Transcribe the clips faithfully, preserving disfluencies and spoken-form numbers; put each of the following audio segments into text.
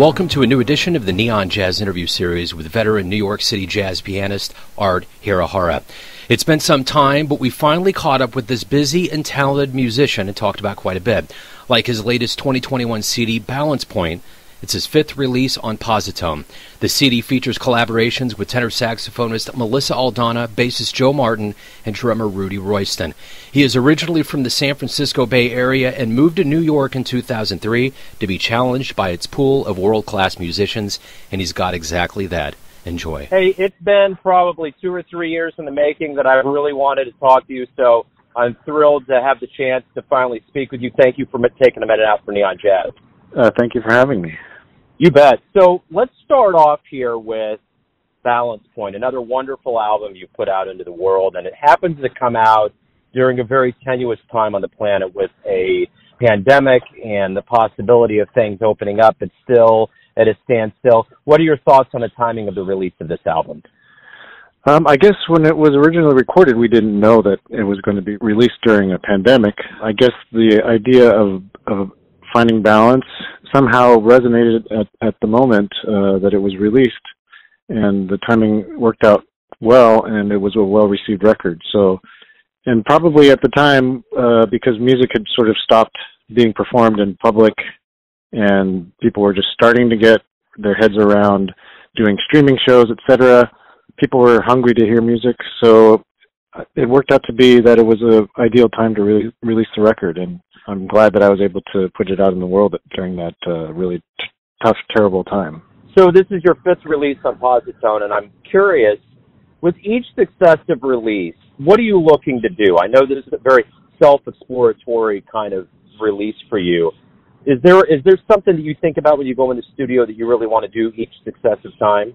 Welcome to a new edition of the Neon Jazz Interview Series with veteran New York City jazz pianist Art Hirahara. It's been some time, but we finally caught up with this busy and talented musician and talked about quite a bit. Like his latest twenty twenty-one C D, Balance Point. It's his fifth release on Positone. The C D features collaborations with tenor saxophonist Melissa Aldana, bassist Joe Martin, and drummer Rudy Royston. He is originally from the San Francisco Bay Area and moved to New York in two thousand three to be challenged by its pool of world-class musicians, and he's got exactly that. Enjoy. Hey, it's been probably two or three years in the making that I really wanted to talk to you, so I'm thrilled to have the chance to finally speak with you. Thank you for taking a minute out for Neon Jazz. Uh, thank you for having me. You bet. So let's start off here with Balance Point, another wonderful album you put out into the world, and it happens to come out during a very tenuous time on the planet with a pandemic and the possibility of things opening up, but still at a standstill. What are your thoughts on the timing of the release of this album? Um, I guess when it was originally recorded, we didn't know that it was going to be released during a pandemic. I guess the idea of, of finding balance somehow resonated at, at the moment uh, that it was released, and the timing worked out well, and it was a well-received record. So, and probably at the time, uh, because music had sort of stopped being performed in public, and people were just starting to get their heads around doing streaming shows, et cetera, people were hungry to hear music, so it worked out to be that it was an ideal time to really release the record, and I'm glad that I was able to put it out in the world during that uh, really t- tough, terrible time. So this is your fifth release on Positone, and I'm curious, with each successive release, what are you looking to do? I know this is a very self-exploratory kind of release for you. Is there is there something that you think about when you go in the studio that you really want to do each successive time?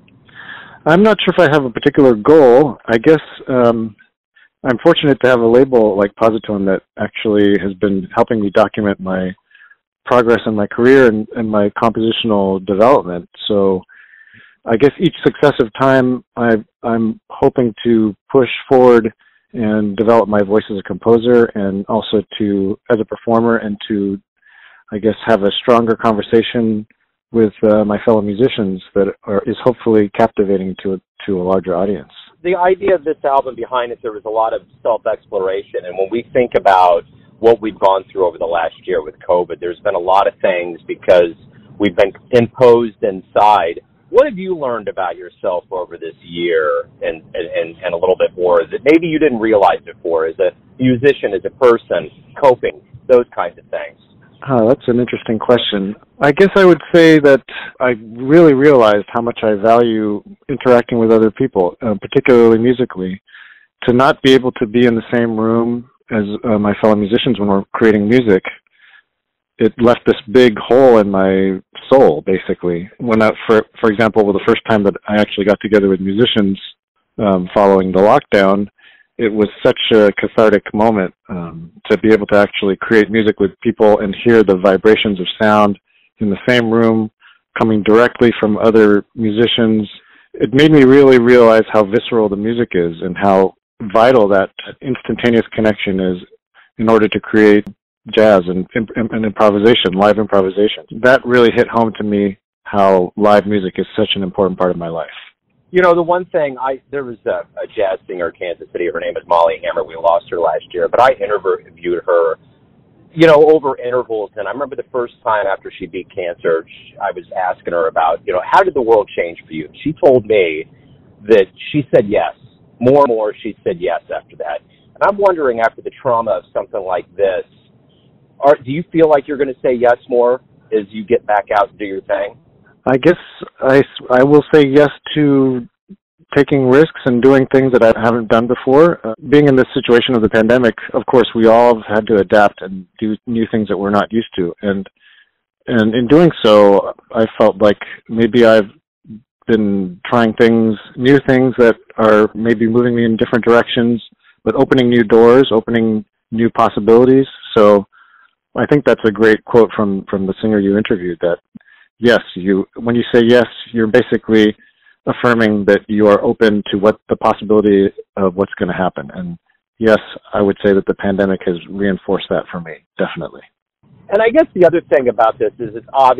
I'm not sure if I have a particular goal. I guess um, I'm fortunate to have a label like Positone that actually has been helping me document my progress in my career and, and my compositional development. So I guess each successive time I, I'm hoping to push forward and develop my voice as a composer, and also to, as a performer, and to, I guess, have a stronger conversation with uh, my fellow musicians that are, is hopefully captivating to a, to a larger audience. The idea of this album, behind it, there was a lot of self-exploration, and when we think about what we've gone through over the last year with COVID, there's been a lot of things because we've been imposed inside. What have you learned about yourself over this year, and, and, and a little bit more that maybe you didn't realize before, as a musician, as a person, coping, those kinds of things? Oh, that's an interesting question. I guess I would say that I really realized how much I value interacting with other people, uh, particularly musically. To not be able to be in the same room as uh, my fellow musicians when we're creating music, it left this big hole in my soul, basically. When I, for for example, well, the first time that I actually got together with musicians um, following the lockdown, it was such a cathartic moment um, to be able to actually create music with people and hear the vibrations of sound in the same room coming directly from other musicians. It made me really realize how visceral the music is and how vital that instantaneous connection is in order to create jazz and, and, and improvisation, live improvisation. That really hit home to me, how live music is such an important part of my life. You know, the one thing, I there was a, a jazz singer in Kansas City. Her name is Molly Hammer. We lost her last year, but I interviewed her, you know, over intervals. And I remember the first time after she beat cancer, she, I was asking her about, you know, how did the world change for you? She told me that she said yes. More and more, she said yes after that. And I'm wondering, after the trauma of something like this, are, do you feel like you're going to say yes more as you get back out and do your thing? I guess I, I will say yes to taking risks and doing things that I haven't done before. Uh, being in this situation of the pandemic, of course, we all have had to adapt and do new things that we're not used to. And and in doing so, I felt like maybe I've been trying things, new things that are maybe moving me in different directions, but opening new doors, opening new possibilities. So I think that's a great quote from, from the singer you interviewed, that yes, you when you say yes, you're basically affirming that you are open to what the possibility of what's going to happen. And yes, I would say that the pandemic has reinforced that for me, definitely. And I guess the other thing about this is it's obvious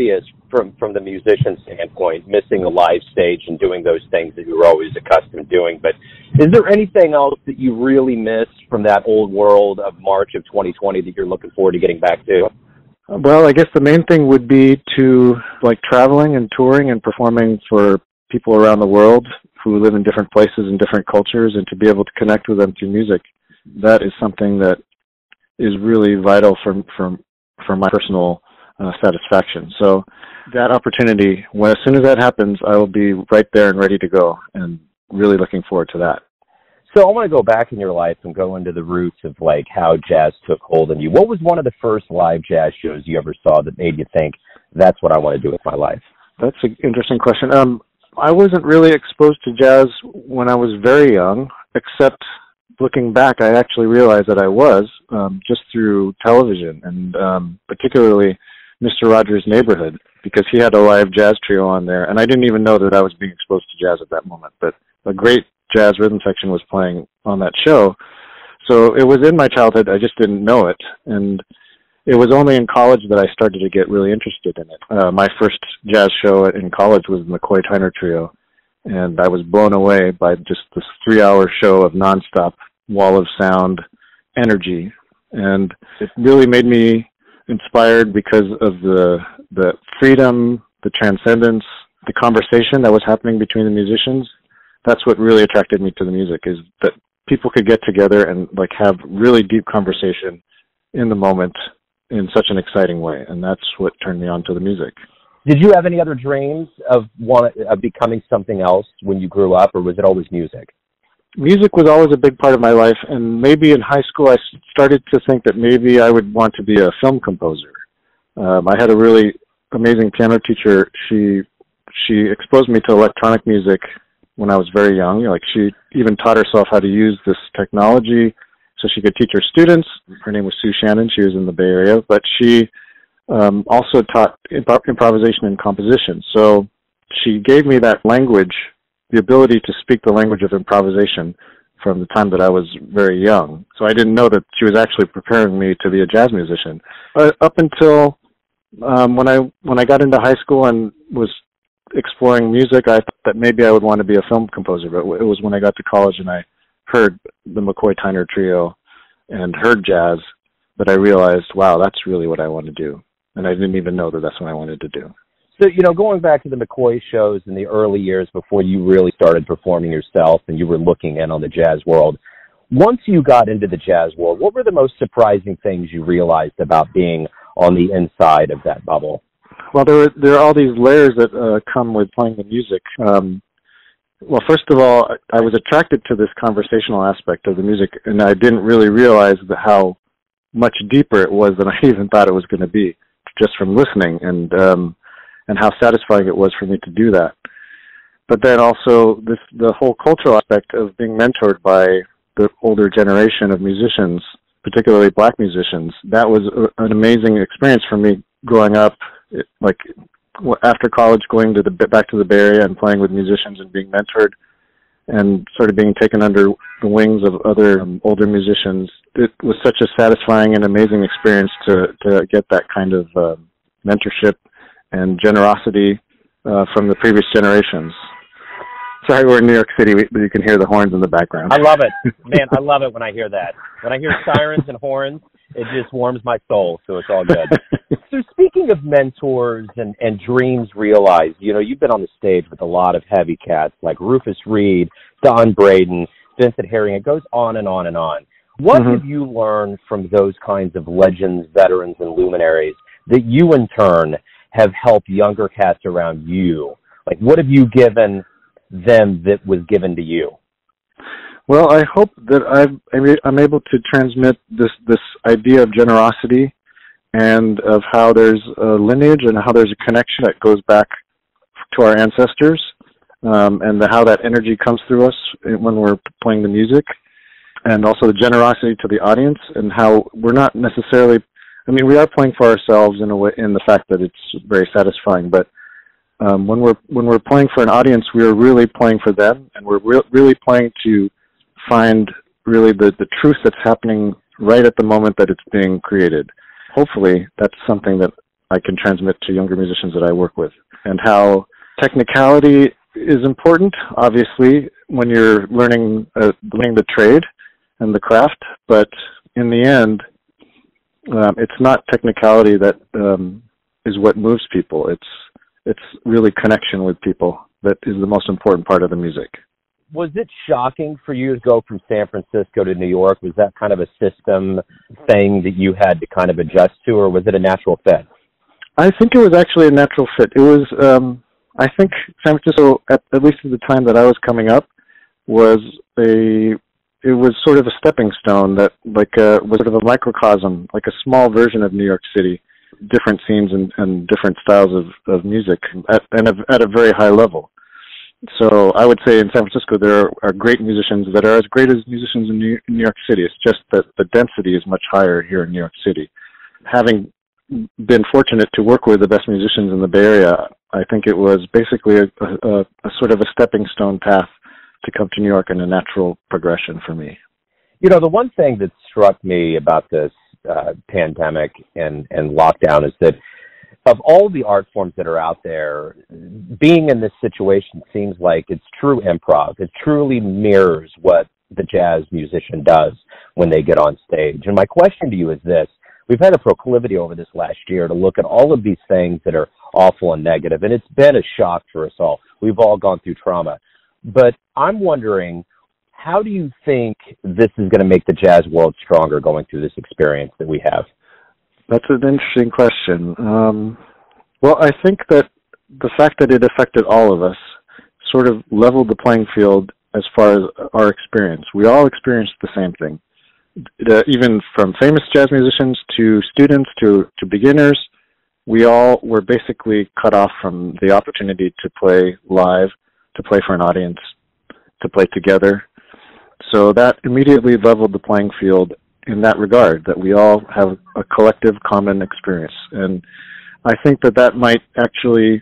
from from the musician standpoint, missing the live stage and doing those things that you were always accustomed to doing. But is there anything else that you really miss from that old world of March of twenty twenty that you're looking forward to getting back to? Well, I guess the main thing would be to like traveling and touring and performing for people around the world who live in different places and different cultures, and to be able to connect with them through music. That is something that is really vital for for for my personal uh, satisfaction. So that opportunity, when as soon as that happens, I will be right there and ready to go, and really looking forward to that. So I want to go back in your life and go into the roots of like how jazz took hold on you. What was one of the first live jazz shows you ever saw that made you think, that's what I want to do with my life? That's an interesting question. Um, I wasn't really exposed to jazz when I was very young, except looking back, I actually realized that I was, um, just through television, and um, particularly Mister Rogers' Neighborhood, because he had a live jazz trio on there, and I didn't even know that I was being exposed to jazz at that moment, but a great jazz rhythm section was playing on that show. So it was in my childhood, I just didn't know it, and it was only in college that I started to get really interested in it. Uh, my first jazz show in college was the McCoy Tyner Trio, and I was blown away by just this three-hour show of nonstop wall of sound energy, and it really made me inspired because of the the freedom, the transcendence, the conversation that was happening between the musicians. That's what really attracted me to the music, is that people could get together and like have really deep conversation in the moment in such an exciting way, and that's what turned me on to the music. Did you have any other dreams of one of becoming something else when you grew up, or was it always music? Music was always a big part of my life, and maybe in high school I started to think that maybe I would want to be a film composer. Um, I had a really amazing piano teacher. She she exposed me to electronic music when I was very young. Like, she even taught herself how to use this technology so she could teach her students. Her name was Sue Shannon. She was in the Bay Area, but she um, also taught imp- improvisation and composition. So she gave me that language, the ability to speak the language of improvisation from the time that I was very young. So I didn't know that she was actually preparing me to be a jazz musician. But up until um, when I when I got into high school and was exploring music, I thought that maybe I would want to be a film composer. But it was when I got to college and I heard the McCoy Tyner Trio and heard jazz that I realized, wow, that's really what I want to do. And I didn't even know that that's what I wanted to do. So, you know, going back to the McCoy shows in the early years before you really started performing yourself and you were looking in on the jazz world, once you got into the jazz world, what were the most surprising things you realized about being on the inside of that bubble? Well, there are, there are all these layers that uh, come with playing the music. Um, well, first of all, I was attracted to this conversational aspect of the music, and I didn't really realize the, how much deeper it was than I even thought it was going to be, just from listening, and um, and how satisfying it was for me to do that. But then also this the whole cultural aspect of being mentored by the older generation of musicians, particularly black musicians. That was a, an amazing experience for me growing up. It, like after college, going to the back to the Bay Area and playing with musicians and being mentored, and sort of being taken under the wings of other um, older musicians. It was such a satisfying and amazing experience to to get that kind of uh, mentorship and generosity uh, from the previous generations. Sorry, we're in New York City, but you can hear the horns in the background. I love it. Man, I love it when I hear that. When I hear sirens and horns, it just warms my soul, so it's all good. So speaking of mentors and, and dreams realized, you know, you've been on the stage with a lot of heavy cats like Rufus Reid, Don Braden, Vincent Herring. It goes on and on and on. What mm-hmm. have you learned from those kinds of legends, veterans, and luminaries that you, in turn, have helped younger cats around you? Like, what have you given them that was given to you? Well, I hope that I've, I'm able to transmit this, this idea of generosity and of how there's a lineage and how there's a connection that goes back to our ancestors, um, and the, how that energy comes through us when we're playing the music, and also the generosity to the audience, and how we're not necessarily, I mean, we are playing for ourselves in a way, in the fact that it's very satisfying, but um, when we're when we're playing for an audience, we're really playing for them, and we're re- really playing to find really the, the truth that's happening right at the moment that it's being created. Hopefully, that's something that I can transmit to younger musicians that I work with, and how technicality is important, obviously, when you're learning uh, learning the trade and the craft, but in the end, um, it's not technicality that um, is what moves people. It's it's really connection with people that is the most important part of the music. Was it shocking for you to go from San Francisco to New York? Was that kind of a system thing that you had to kind of adjust to, or was it a natural fit? I think it was actually a natural fit. It was, um, I think San Francisco, at, at least at the time that I was coming up, was a, it was sort of a stepping stone that like a, was sort of a microcosm, like a small version of New York City, different scenes and, and different styles of, of music at, and at a very high level. So I would say in San Francisco there are great musicians that are as great as musicians in New, in New York City. It's just that the density is much higher here in New York City. Having been fortunate to work with the best musicians in the Bay Area, I think it was basically a, a, a sort of a stepping stone path to come to New York and a natural progression for me. You know, the one thing that struck me about this uh, pandemic and, and lockdown is that of all the art forms that are out there, being in this situation seems like it's true improv. It truly mirrors what the jazz musician does when they get on stage. And my question to you is this. We've had a proclivity over this last year to look at all of these things that are awful and negative, and it's been a shock for us all. We've all gone through trauma. But I'm wondering, how do you think this is going to make the jazz world stronger going through this experience that we have? That's an interesting question. Um, well, I think that the fact that it affected all of us sort of leveled the playing field as far as our experience. We all experienced the same thing. Uh, even from famous jazz musicians to students to, to beginners, we all were basically cut off from the opportunity to play live, to play for an audience, to play together. So that immediately leveled the playing field in that regard, that we all have a collective common experience. And I think that that might actually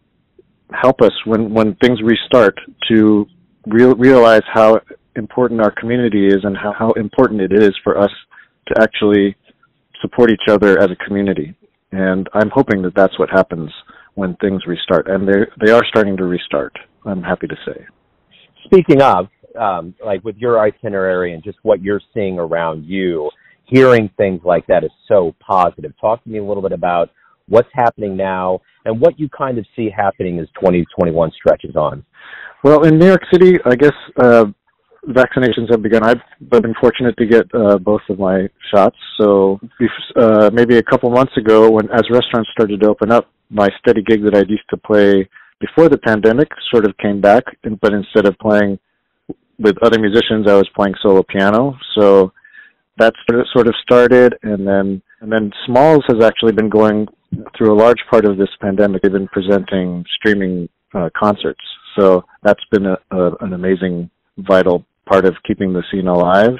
help us when, when things restart to real, realize how important our community is and how, how important it is for us to actually support each other as a community. And I'm hoping that that's what happens when things restart. And they they are starting to restart, I'm happy to say. Speaking of, um, like with your itinerary and just what you're seeing around you, hearing things like that is so positive. Talk to me a little bit about what's happening now and what you kind of see happening as twenty twenty-one stretches on. Well, in New York City, I guess uh, vaccinations have begun. I've been fortunate to get uh, both of my shots. So uh, maybe a couple months ago, when as restaurants started to open up, my steady gig that I used to play before the pandemic sort of came back, but instead of playing with other musicians, I was playing solo piano. So that sort of started, and then and then Smalls has actually been going through a large part of this pandemic. They've been presenting streaming uh, concerts. So that's been a, a, an amazing, vital part of keeping the scene alive.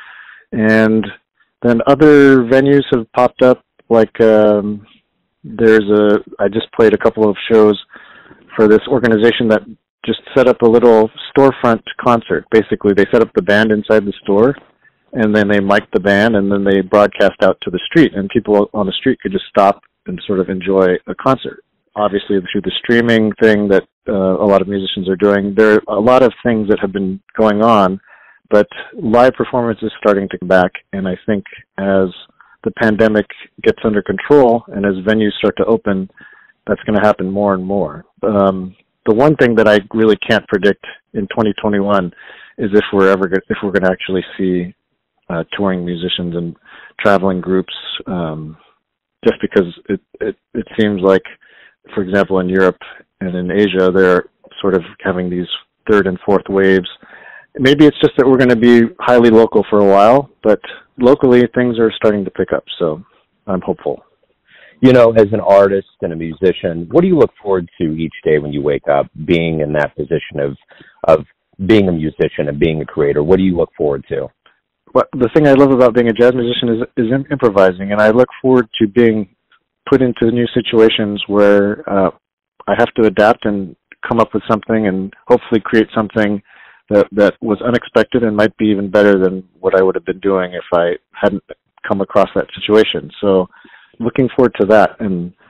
And then other venues have popped up, like um, there's a, I just played a couple of shows for this organization that just set up a little storefront concert. Basically, they set up the band inside the store, and then they mic'd the band, and then they broadcast out to the street, and people on the street could just stop and sort of enjoy a concert. Obviously, through the streaming thing that uh, a lot of musicians are doing, there are a lot of things that have been going on, but live performance is starting to come back, and I think as the pandemic gets under control and as venues start to open, that's going to happen more and more. Um, the one thing that I really can't predict in twenty twenty-one is if we're ever go- if we're going to actually see uh, touring musicians and traveling groups. Um, just because it, it it seems like, for example, in Europe and in Asia, they're sort of having these third and fourth waves. Maybe it's just that we're going to be highly local for a while, but locally things are starting to pick up, so I'm hopeful. You know, as an artist and a musician, what do you look forward to each day when you wake up, being in that position of of being a musician and being a creator? What do you look forward to? Well, the thing I love about being a jazz musician is is improvising, and I look forward to being put into new situations where uh, I have to adapt and come up with something and hopefully create something that that was unexpected and might be even better than what I would have been doing if I hadn't come across that situation. So looking forward to that, and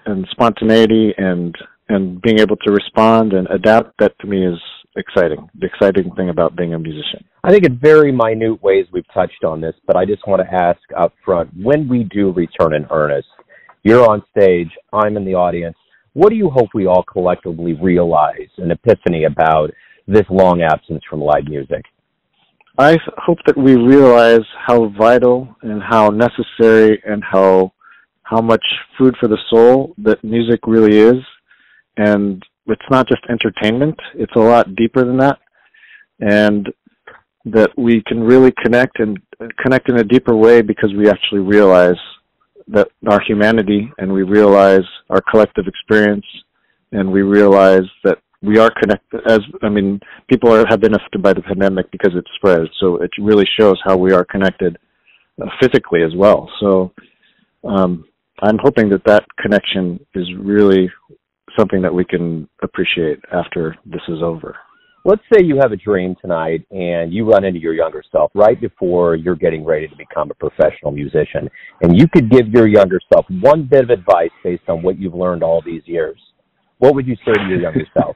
and spontaneity and and being able to respond and adapt, that to me is exciting. The exciting thing about being a musician. I think in very minute ways we've touched on this, but I just want to ask up front, when we do return in earnest, you're on stage, I'm in the audience, what do you hope we all collectively realize, an epiphany about this long absence from live music? I hope that we realize how vital and how necessary and how how much food for the soul that music really is. And it's not just entertainment, it's a lot deeper than that. And that we can really connect and connect in a deeper way because we actually realize that our humanity, and we realize our collective experience, and we realize that we are connected. As I mean, people are, have been affected by the pandemic because it spread, so it really shows how we are connected uh, physically as well. So um, I'm hoping that that connection is really something that we can appreciate after this is over. Let's say you have a dream tonight and you run into your younger self right before you're getting ready to become a professional musician, and you could give your younger self one bit of advice based on what you've learned all these years. What would you say to your younger self?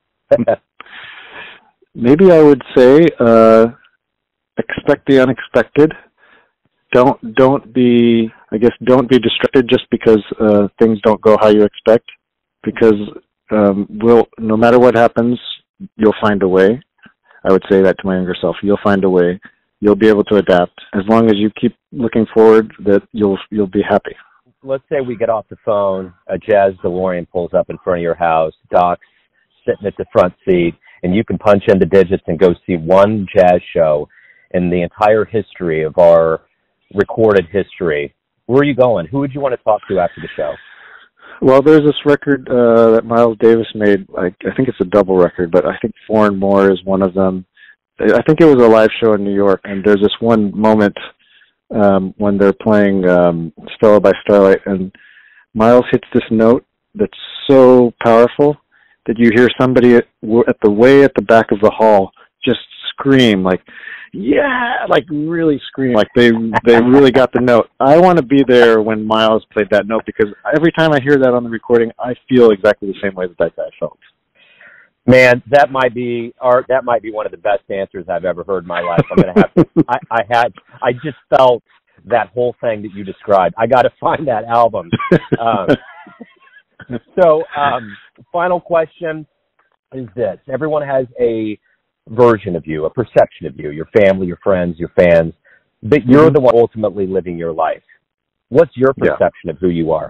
Maybe I would say, uh, expect the unexpected. Don't, don't be, I guess, don't be distracted just because uh, things don't go how you expect, because um, we'll, no matter what happens, you'll find a way. I would say that to my younger self. You'll find a way. You'll be able to adapt. As long as you keep looking forward, that you'll you'll be happy. Let's say we get off the phone, a Jazz DeLorean pulls up in front of your house, Doc's sitting at the front seat, and you can punch in the digits and go see one jazz show in the entire history of our recorded history. Where are you going? Who would you want to talk to after the show? Well, there's this record uh, that Miles Davis made. I, I think it's a double record, but I think Four and More is one of them. I think it was a live show in New York, and there's this one moment um, when they're playing um, Stella by Starlight, and Miles hits this note that's so powerful that you hear somebody at, at the way at the back of the hall just scream, like, yeah, like really scream, like they they really got the note. I want to be there when Miles played that note, because every time I hear that on the recording, I feel exactly the same way that that guy felt. Man, that might be Art. That might be one of the best answers I've ever heard in my life. I'm gonna have to. I, I had. I just felt that whole thing that you described. I got to find that album. Um, so, um, final question is this: everyone has a version of you, a perception of you, your family, your friends, your fans, but you're the one ultimately living your life. What's your perception yeah. of who you are?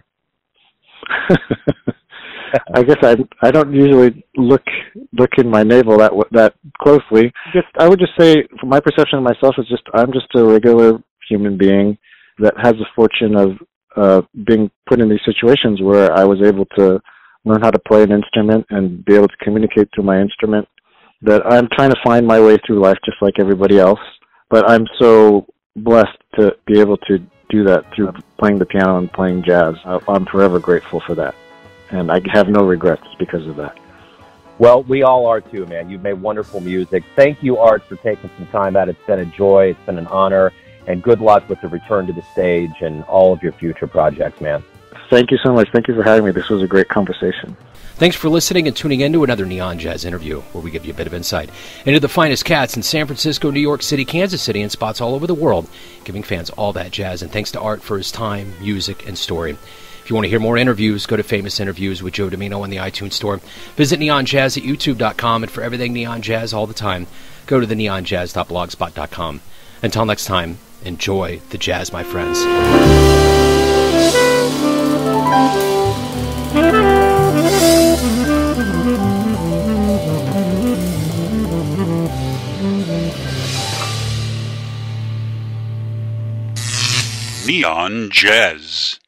I guess I I don't usually look look in my navel that that closely. Just I would just say, from my perception of myself, is just I'm just a regular human being that has the fortune of uh, being put in these situations where I was able to learn how to play an instrument and be able to communicate through my instrument. That I'm trying to find my way through life just like everybody else, but I'm so blessed to be able to do that through playing the piano and playing jazz. I'm forever grateful for that, and I have no regrets because of that. Well, we all are too, man. You've made wonderful music. Thank you, Art, for taking some time out. It's been a joy. It's been an honor, and good luck with the return to the stage and all of your future projects, man. Thank you so much. Thank you for having me. This was a great conversation. Thanks for listening and tuning in to another Neon Jazz interview, where we give you a bit of insight into the finest cats in San Francisco, New York City, Kansas City, and spots all over the world, giving fans all that jazz. And thanks to Art for his time, music, and story. If you want to hear more interviews, go to Famous Interviews with Joe Domino on the iTunes Store. Visit Neon Jazz at YouTube dot com, and for everything Neon Jazz all the time, go to the neon jazz dot blogspot dot com. Until next time, enjoy the jazz, my friends. Neon Jazz.